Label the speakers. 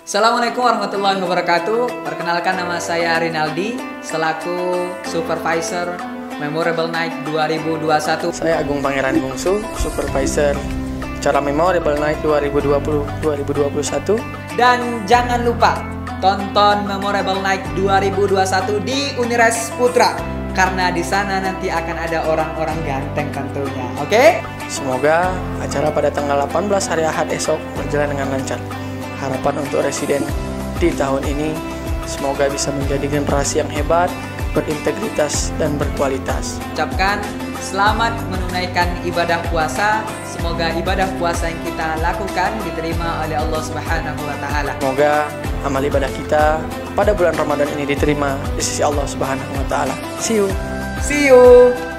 Speaker 1: Assalamualaikum warahmatullahi wabarakatuh. Perkenalkan, nama saya Rinaldi selaku Supervisor Memorable Night 2021.
Speaker 2: Saya Agung Pangeran Bungsu, Supervisor acara Memorable Night 2020-2021.
Speaker 1: Dan jangan lupa tonton Memorable Night 2021 di Unires Putra, karena di sana nanti akan ada orang-orang ganteng tentunya. Oke?
Speaker 2: Semoga acara pada tanggal 18 hari Ahad esok berjalan dengan lancar. Harapan untuk residen di tahun ini semoga bisa menjadi generasi yang hebat, berintegritas dan berkualitas.
Speaker 1: Ucapkan selamat menunaikan ibadah puasa. Semoga ibadah puasa yang kita lakukan diterima oleh Allah Subhanahu wa taala.
Speaker 2: Semoga amal ibadah kita pada bulan Ramadan ini diterima di sisi Allah Subhanahu wa taala. See you.
Speaker 1: See you.